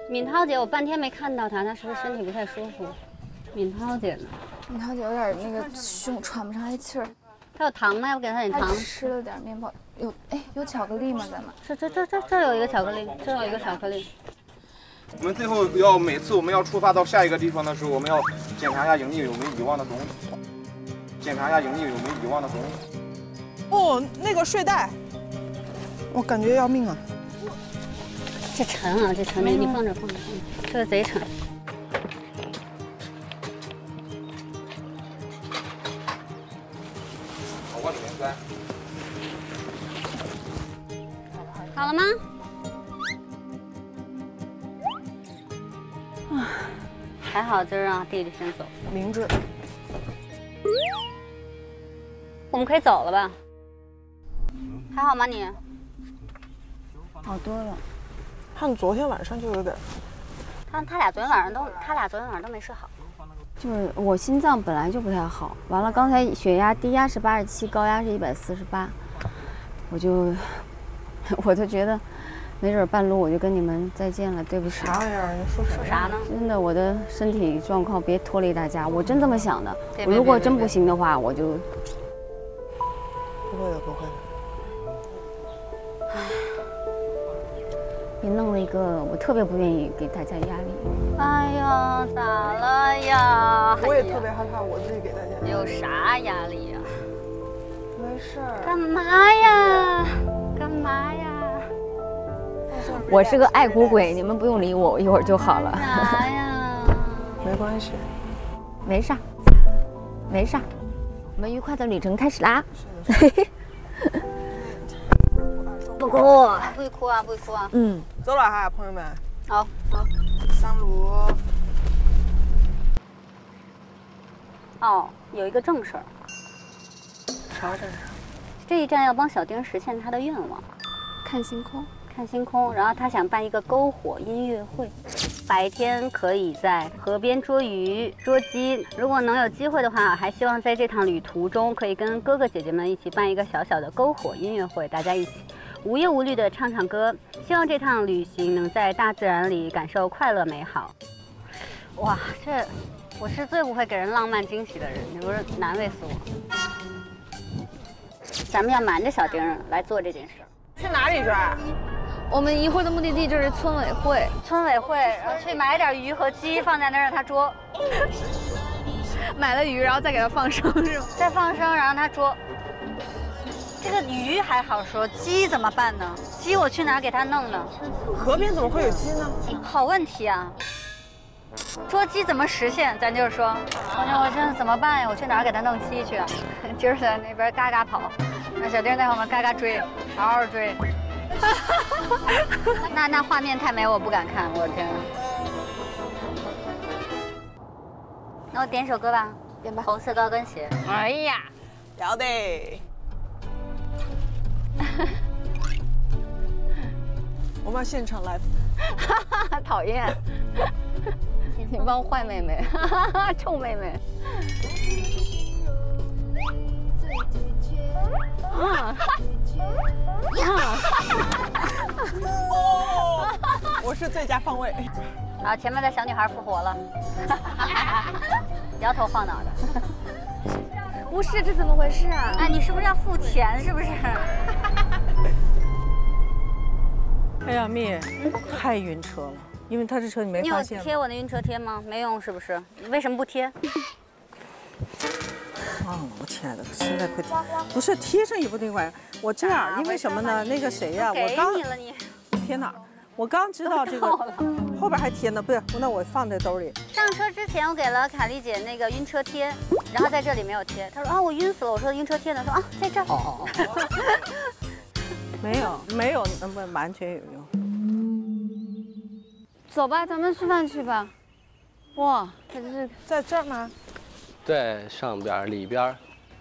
敏涛姐，我半天没看到她，她是不是身体不太舒服？敏涛姐呢？ 敏涛姐有点那个胸喘不上来气儿。 她有糖吗？要不给她点糖？ 吃了点面包。有巧克力吗？咱们这有一个巧克力，这有一个巧克力。 我们最后每次我们要出发到下一个地方的时候，我们要检查一下营地有没有遗忘的东西。检查一下营地有没有遗忘的东西。 哦，那个睡袋，我感觉要命啊！ 这沉啊，这沉，你放着，这个贼沉。 往里面塞。 好了吗？还好，就让弟弟先走。 明智。 我们可以走了吧？还好吗你？ 好多了。 他们昨天晚上就有点。 他俩昨天晚上都没睡好。 就是我心脏本来就不太好，完了刚才血压低压是87，高压是148，我就觉得，没准半路我就跟你们再见了，对不起。 啥玩意儿？你说啥呢？ 真的，我的身体状况别拖累大家，我真这么想的。我如果真不行的话，我就。 不会的，不会的。 唉，也弄了一个我特别不愿意给大家压力。 哎呀，咋了呀？ 我也特别害怕我自己给大家。 有啥压力呀？ 没事儿。 干嘛呀？干嘛呀？ 我是个爱哭鬼，你们不用理我，我一会儿就好了。 啥呀？ 没关系， 没事儿，没事儿，我们愉快的旅程开始啦。 不哭，不许哭啊，不许哭啊。 嗯，走了哈，朋友们。 好，走。 上路。 哦，有一个正事儿。 啥事儿？ 这一站要帮小丁实现他的愿望， 看星空。 看星空。然后他想办一个篝火音乐会，白天可以在河边捉鱼、捉鸡。如果能有机会的话，还希望在这趟旅途中可以跟哥哥姐姐们一起办一个小小的篝火音乐会，大家一起无忧无虑地唱唱歌。希望这趟旅行能在大自然里感受快乐美好。哇，我是最不会给人浪漫惊喜的人，你不是难为死我。咱们要瞒着小丁儿来做这件事。 去哪里抓？ 我们一会的目的地就是村委会。 村委会，然后去买点鱼和鸡放在那儿让他捉。 买了鱼，然后再给它放生是吗？ 再放生，然后他捉。这个鱼还好说，鸡怎么办呢？鸡我去哪儿给他弄呢？ 河边怎么会有鸡呢？ 好问题啊！捉鸡怎么实现？咱就是说，我现在怎么办呀？我去哪儿给他弄鸡去啊？今儿在那边嘎嘎跑，让小丁在后面嘎嘎追，嗷嗷追。那画面太美，我不敢看，我天！那我点首歌吧， 点吧。 红色高跟鞋。 哎呀，要得。我们要现场 live。 讨厌。你帮坏妹妹，臭妹妹。 哦，我是最佳方位。 然后前面的小女孩复活了，摇头晃脑的。 不是，这怎么回事啊？ 哎，你是不是要付钱？是不是？ 哎呀，蜜，太晕车了，因为他这车你没发现吗？ 你有贴我的晕车贴吗？没用，是不是？你为什么不贴？ 我亲爱的，现在快贴，不是贴上也不对吧？我这样，因为什么呢？那个谁呀，我刚贴哪儿？我刚知道这个，后边还贴呢，不是？那我放在兜里。 上车之前我给了凯丽姐那个晕车贴，然后在这里没有贴。她说啊，我晕死了。我说晕车贴呢？说啊，在这儿。哦。 没有，那么完全有用。 走吧，咱们吃饭去吧。哇，它这是在这儿吗？ 对，上边里边。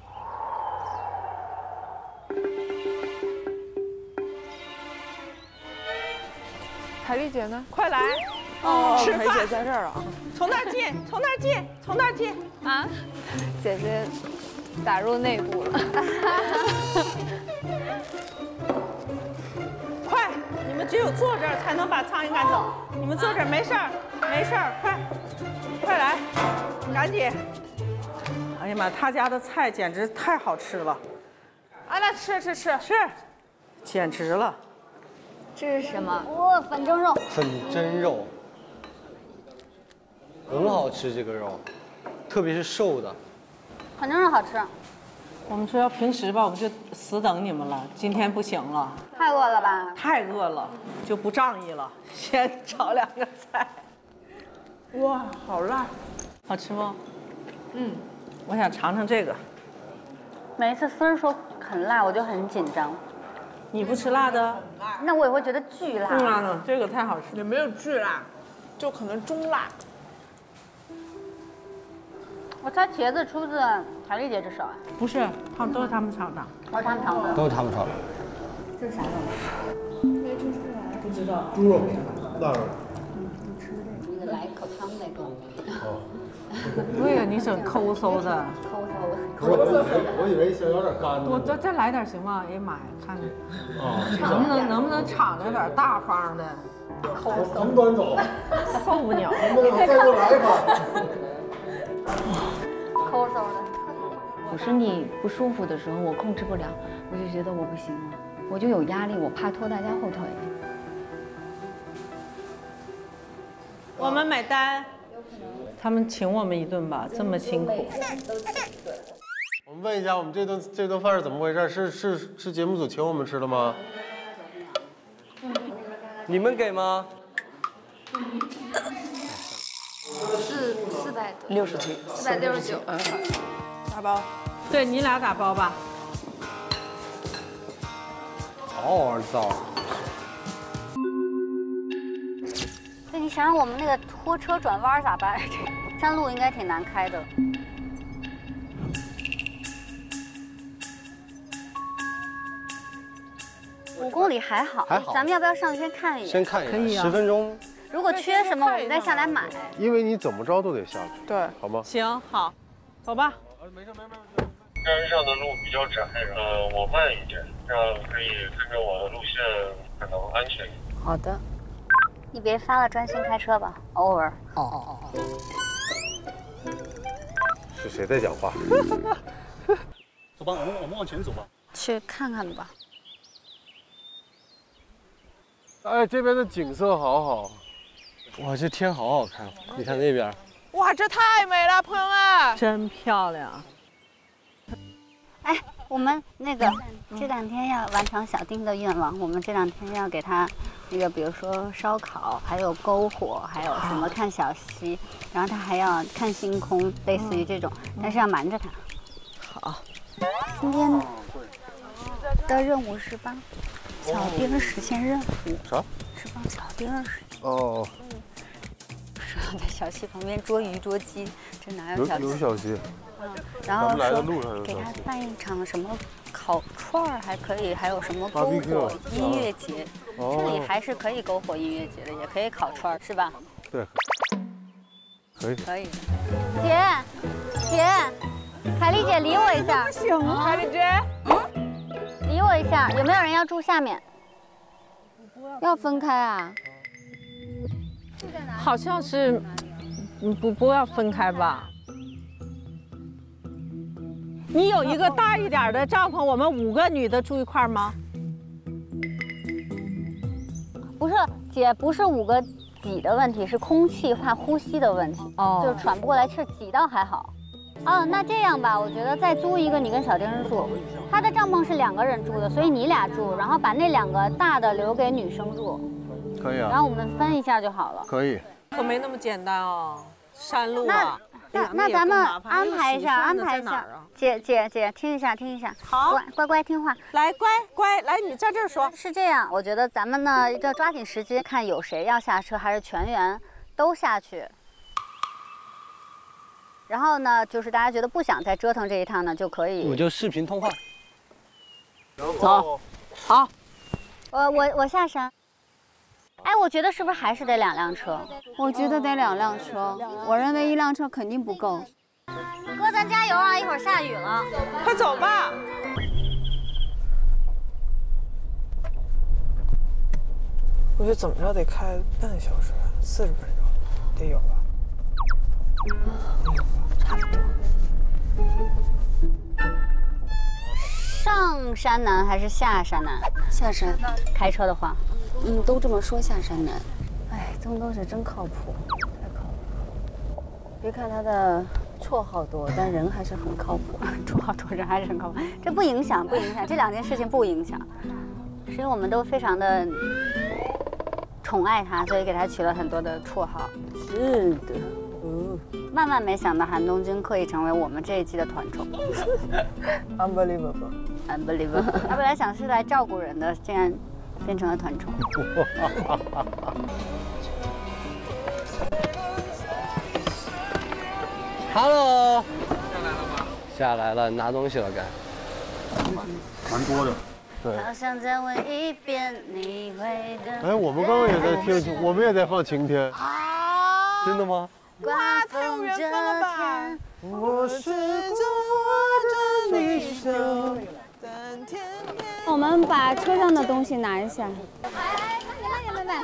凯丽姐呢？ 快来！哦，凯丽姐在这儿啊！从那儿进，从那儿进，从那儿进啊！姐姐打入内部了。 快，你们们只有坐这儿才能把苍蝇赶走。你们坐这儿没事儿，没事儿，快来，赶紧！哎呀妈，他家的菜简直太好吃了。啊，来吃，简直了。 这是什么？ 哇，粉蒸肉。 粉蒸肉，很好吃这个肉，特别是瘦的。 粉蒸肉好吃。 我们说要平时吧，我们就死等你们了。今天不行了， 太饿了吧？ 太饿了，就不仗义了，先炒2个菜。哇，好辣，好吃吗？嗯，我想尝尝这个。 每一次丝儿说很辣，我就很紧张。 你不吃辣的？ 那我也会觉得巨辣。 这个太好吃， 也没有巨辣，就可能中辣。 我猜茄子出自凯丽姐之手啊？ 不是，都是他们炒的。 哦，他们炒的。 都是他们炒的。 这是啥肉？ 不知道。 猪肉，腊肉。 那个来一口汤那个。 哦。 对呀，你整抠搜的。 我以为想有点干。 我再来点行吗？哎呀妈呀，看着。能不能敞着点大方的？ 横端走。 受不了。 能不能再过来一把？ 抠搜的。 我身体不舒服的时候，我控制不了，我就觉得我不行了，我就有压力，我怕拖大家后腿。 我们买单。他们请我们一顿吧，这么辛苦。 我们问一下，我们这顿饭是怎么回事？是节目组请我们吃的吗？ 你们给吗 460多，469， 打包。 对你俩打包吧。 嗷嗷造。 对，你想想我们那个拖车转弯咋办？山路应该挺难开的。5公里还好， 还好。 咱们要不要上去先看一眼？ 先看一眼， 可以啊 10分钟。 如果缺什么，我们再下来买。 因为你怎么着都得下去， 对， 好吗？ 行，好，走吧。 没事。 山上的路比较窄，我慢一点，这样可以跟着我的路线，可能安全一点。 好的。 你别发了，专心开车吧。偶尔。 哦。 是谁在讲话？ 走吧，我们往前走吧。 去看看吧。 哎，这边的景色好好。 哇，这天好好看，你看那边。 哇，这太美了，朋友们！ 真漂亮。 哎，我们那个这2天要完成小丁的愿望，我们这2天要给他那个，比如说烧烤，还有篝火，还有什么看小溪，然后他还要看星空，类似于这种，但是要瞒着他。 好。 今天的任务是帮小丁实现任务。 啥？ 是帮小丁实现。 哦。 说在小溪旁边捉鱼捉鸡，这哪有小溪？ 有小溪。 然后说给他办一场什么烤串儿，还可以，还有什么篝火音乐节。这里还是可以篝火音乐节的，也可以烤串儿，是吧？ 对，可以。 可以。姐，凯丽姐理我一下。 不行啊，凯丽姐。 理我一下，有没有人要住下面？ 要分开啊？ 好像是，不要分开吧。你有一个大一点的帐篷，我们5个女的住一块吗？ 不是，姐，不是5个挤的问题，是空气怕呼吸的问题。哦，就是喘不过来气儿，挤倒还好。哦，那这样吧，我觉得再租一个，你跟小丁住。他的帐篷是2个人住的，所以你俩住，然后把那2个大的留给女生住。 可以啊。 然后我们分一下就好了。 可以。 可没那么简单哦，山路啊。 那咱们安排一下。姐，听一下。 好， 乖听话。 来，乖，来，你在这儿说。 是这样，我觉得咱们呢要抓紧时间，看有谁要下车，还是全员都下去。然后呢，就是大家觉得不想再折腾这一趟呢，就可以。 我就视频通话。 走，好。 我下山。哎，我觉得是不是还是得2辆车？ 我觉得得2辆车，我认为1辆车肯定不够。 哥，咱加油啊！一会儿下雨了。 快走吧。 我觉得怎么着得开半个小时，40分钟，得有吧？ 差不多。 上山难还是下山难？ 下山。 开车的话， 都这么说下山难。哎，东东是真靠谱，太靠谱。别看他的绰号多，但人还是很靠谱。 绰号多人还是很靠谱，这不影响，这2件事情不影响，是因为我们都非常的宠爱他，所以给他取了很多的绰号。 是的。 万万没想到韩东君可以成为我们这一季的团宠。 Unbelievable。 他本来想是来照顾人的，竟然变成了团宠。 Hello。下来了，拿东西了，该。 蛮多的。 对。 好想再问一遍，你会的。 哎，我们刚刚也在听，我们也在放晴天。 真的吗？ 刮风这天， 我试着握着你手，但天天。 我们把车上的东西拿一下。 慢。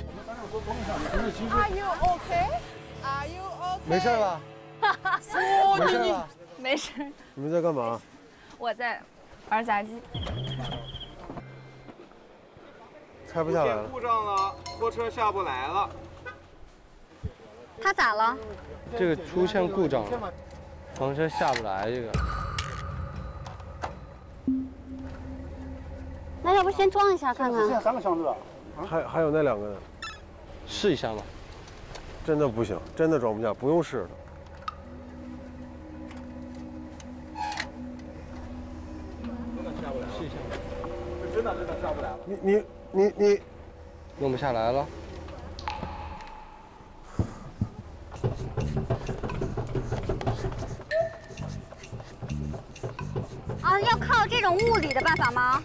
Are you okay? Are you okay? 没事吧？没事吧？ 没事。 你们在干嘛？ 我在玩杂技。 开不下来了。 故障了，拖车下不来了。 他咋了？ 这个出现故障了，房车下不来这个。 那要不先装一下看看？ 现在3个箱子啊。 还有那2个呢。 试一下吧。 真的不行，真的装不下，不用试了。 试一下。 真的下不来了。 你弄不下来了。 啊，要靠这种物理的办法吗？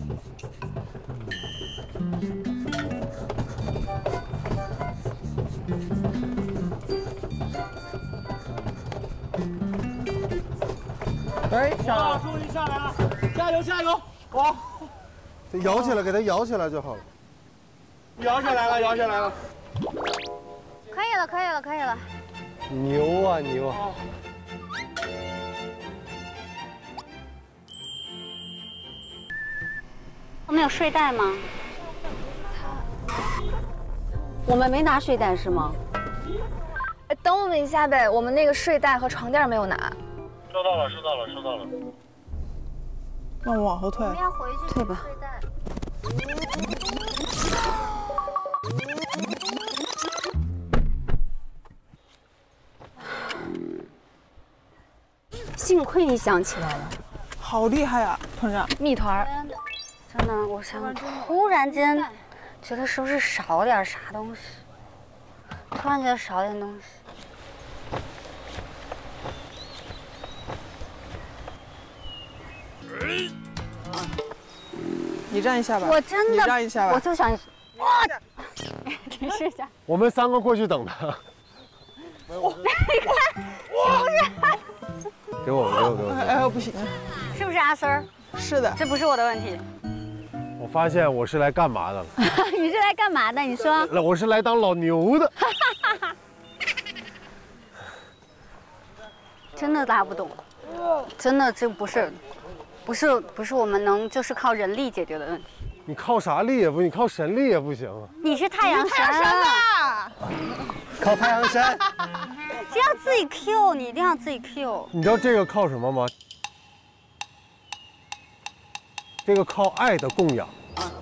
哎， 哇，终于下来了！加油加油！哇， 摇起来，给它摇起来就好了。 摇下来了，摇下来了。 可以了。 牛啊牛！ 我们有睡袋吗？ 我们没拿睡袋是吗？ 等我们一下呗，我们那个睡袋和床垫没有拿。 收到了。 那我往后退。 我们要回去退吧。 睡袋。 幸亏你想起来了， 好厉害啊，团长！ 蜜团。 真的，我想突然间觉得是不是少点啥东西？突然觉得少点东西。 你站一下吧。 我真的， 你站一下吧。 我就想，哇，真是这样。 我们3个过去等他。给我。 哎，不行。 是不是阿 Sir？ 是的， 这不是我的问题。 我发现我是来干嘛的了？ 你是来干嘛的？你说。 我是来当老牛的。 真的拉不动，真的这不是我们能就是靠人力解决的问题。 你靠啥力也不，你靠神力也不行啊。 你是太阳神啊！ 靠太阳神。 这要自己 Q， 你一定要自己 Q。 你知道这个靠什么吗？这个靠爱的供养。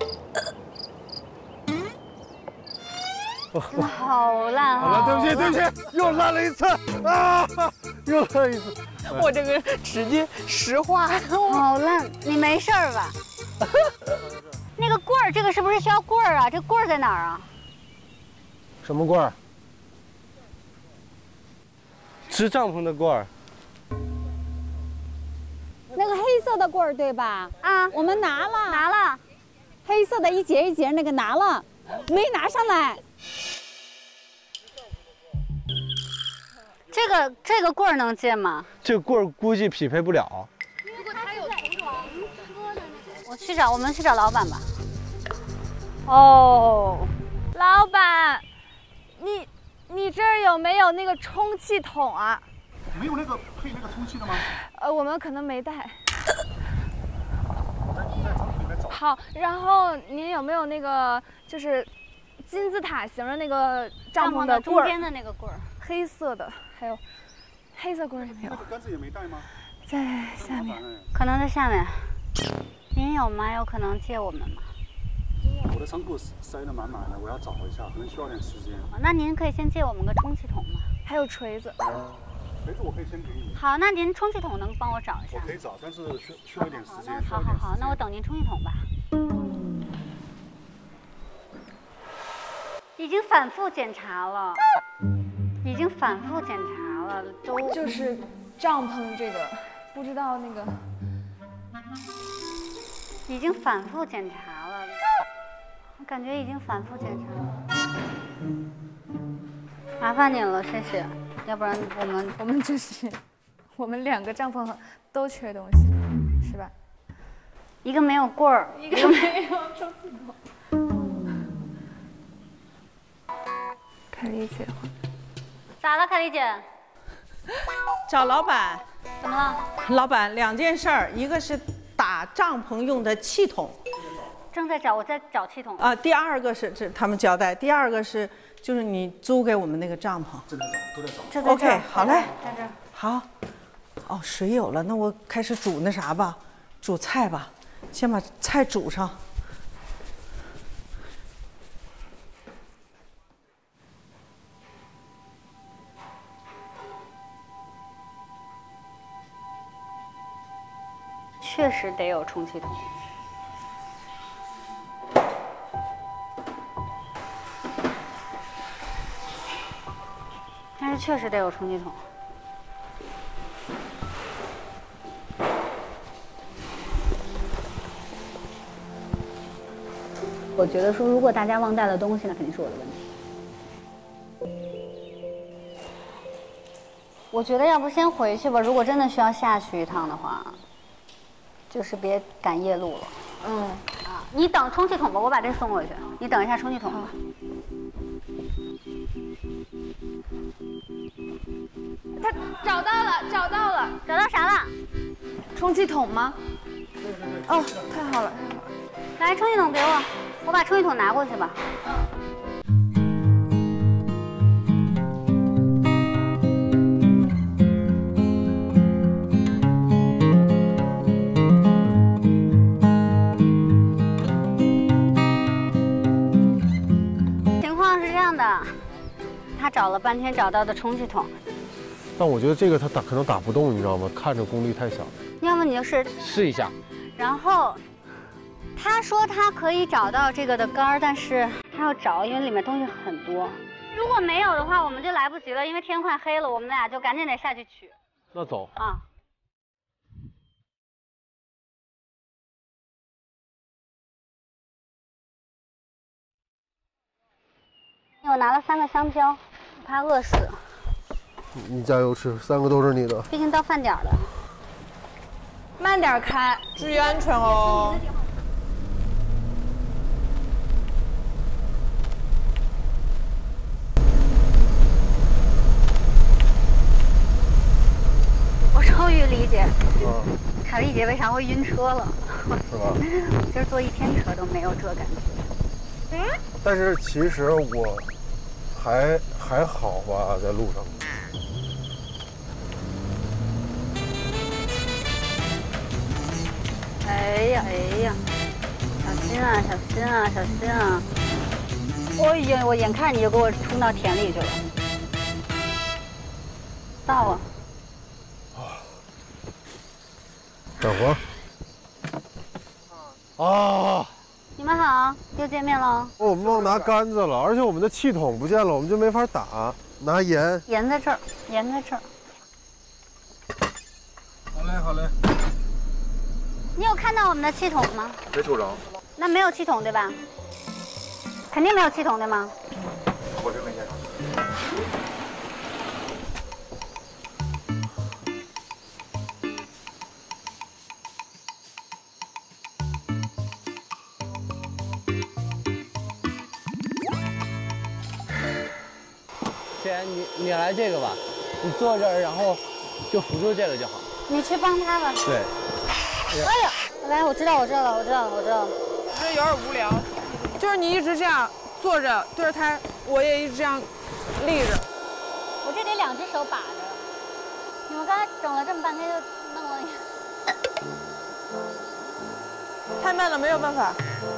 好烂！ 好了，对不起，又烂了一次啊！又烂一次。 我这个直接实话。 好烂，你没事吧？那个棍儿，这个是不是需要棍儿啊？这棍儿在哪儿啊？ 什么棍儿？ 支帐篷的棍儿。 那个黑色的棍儿对吧？ 啊， 我们拿了。 黑色的一节一节那个拿了，没拿上来。 这个棍儿能借吗？ 这个棍儿估计匹配不了。 如果他有同床车的那种，我们去找老板吧。哦。 老板，你这儿有没有那个充气筒啊？ 没有那个配那个充气的吗？ 我们可能没带。 我在仓库里面找。 好，然后您有没有那个就是金字塔形的那个帐篷的中间的那个棍儿， 黑色的，还有黑色棍儿有没有？ 那个杆子也没带吗？ 在下面， 可能在下面。您有吗？有可能借我们吗？ 我的仓库塞得满满的，我要找一下，可能需要点时间。 那您可以先借我们个充气筒吗？ 还有锤子。 锤子我可以先给你。 好，那您充气筒能帮我找一下？ 我可以找，但是需要一点时间。 好，那我等您充气筒吧。已经反复检查了，都就是帐篷这个，不知道那个。 已经反复检查了，我感觉已经反复检查了。麻烦您了，谢谢。要不然我们就是我们2个帐篷都缺东西，是吧？ 一个没有棍儿， 一个没有充气筒。凯丽姐， 咋了，凯丽姐？ 找老板。 怎么了？ 老板，2件事儿，一个是打帐篷用的气筒， 正在找，我在找气筒啊。第二个是这他们交代，第二个是就是你租给我们那个帐篷。 正在找，都在找。 这在这儿。 OK， 好嘞， 在这儿。 好。哦，水有了，那我开始煮那啥吧，煮菜吧，先把菜煮上。 确实得有充气筒。但是确实得有充气筒。我觉得说，如果大家忘带了东西，那肯定是我的问题。我觉得要不先回去吧，如果真的需要下去一趟的话。 就是别赶夜路了。啊，你等充气筒吧，我把这送过去。你等一下充气筒吧。 他找到了，找到啥了？ 充气筒吗？哦，太好了， 来，充气筒给我，我把充气筒拿过去吧。他找了半天找到的充气筒， 但我觉得这个他可能打不动，你知道吗？看着功率太小。 要么你就试一下。 然后他说他可以找到这个的杆儿，但是他要找，因为里面东西很多。如果没有的话，我们就来不及了，因为天快黑了，我们俩就赶紧得下去取。 那走啊。我拿了3个香蕉，怕饿死。 你加油吃，3个都是你的。 毕竟到饭点了。 慢点开， 注意安全哦。 我终于理解，凯丽姐为啥会晕车了。 是吧？ 今儿坐1天车都没有这感觉。 但是其实我还好吧，在路上。 哎呀，小心啊，小心啊，小心啊！我眼看你就给我冲到田里去了。到了。 干活。啊！ 你们好，又见面了。 我们忘拿杆子了，而且我们的气筒不见了，我们就没法打。拿盐。 盐在这儿，盐在这儿。 好嘞，好嘞。 你有看到我们的气筒吗？ 没瞅着。 那没有气筒对吧？肯定没有气筒对吗？ 我这没见着。 姐，你来这个吧，你坐这儿，然后就扶住这个就好。 你去帮他吧。 对。 哎呀，来，我知道了。 我这有点无聊，就是你一直这样坐着对着它，我也一直这样立着。 我这得2只手把着。你们刚才整了这么半天，就弄了你。 太慢了，没有办法。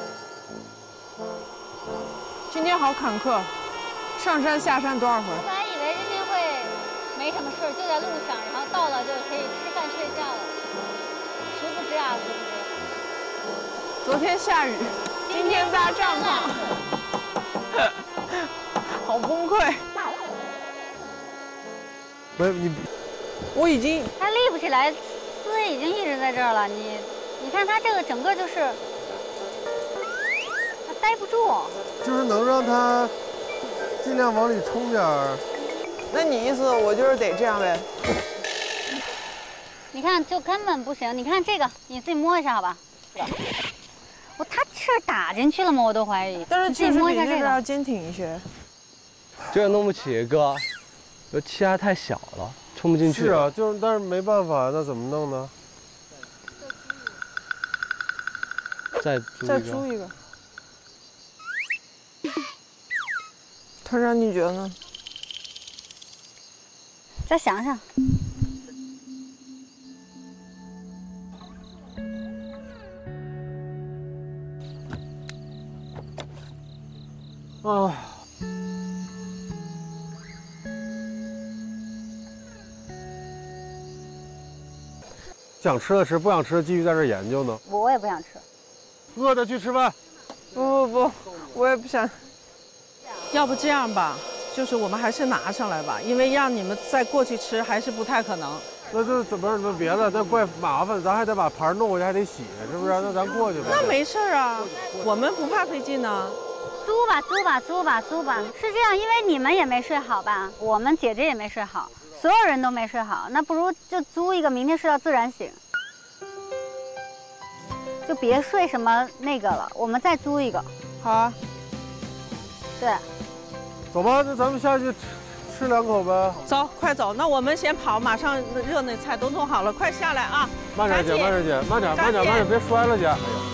今天好坎坷，上山下山多少回？ 我本来以为今天会没什么事，就在路上，然后到了就可以吃饭睡觉了。殊不知啊，殊不知。 昨天下雨，今天搭帐篷，好崩溃。 不是你， 我已经他立不起来，思维已经一直在这儿了。你看他这个整个就是，他待不住。 就是能让他尽量往里冲点儿。 那你意思我就是得这样呗？ 你看就根本不行。你看这个，你自己摸一下好吧？他气儿打进去了吗？我都怀疑。 但是确实比这边要坚挺一些。 这个弄不起，哥，这气压太小了，冲不进去。 是啊，但是没办法，那怎么弄呢？ 再租一个。团长，你觉得呢？ 再想想。 啊。想吃的吃，不想吃的继续在这研究呢。 我也不想吃。 饿的去吃饭。 不，我也不想。要不这样吧，就是我们还是拿上来吧，因为让你们再过去吃还是不太可能。 那就怎么别的，那怪麻烦，咱还得把盘弄回去，还得洗，是不是？那咱过去吧。 那没事啊，我们不怕费劲呢。 租吧。是这样，因为你们也没睡好吧，我们姐姐也没睡好，所有人都没睡好，那不如就租一个，明天睡到自然醒。就别睡什么那个了，我们再租一个。 好啊。 对。 走吧，那咱们下去吃2口呗。 走，快走！那我们先跑，马上热那菜都弄好了，快下来啊！ 慢点姐，慢点，别摔了姐。哎呀。